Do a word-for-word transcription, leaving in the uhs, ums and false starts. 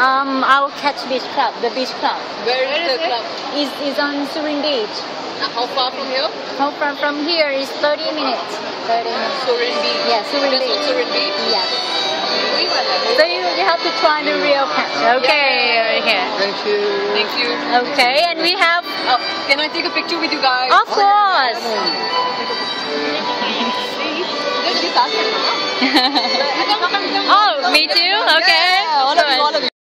Um, I'll catch beach club. The beach club Where is the club? is is on Surin Beach. Uh, how far from here? How from from here is thirty minutes. Thirty minutes. Surin Beach. Yeah, Surin Just Beach. Surin Beach? Yes. So you, you have to try the real catch. Okay, okay. Thank you. Thank you. Okay, and we have, Oh, can I take a picture with you guys? of course. Just you ask them, huh? Oh, me too. Okay. Yeah, all of you, all of you.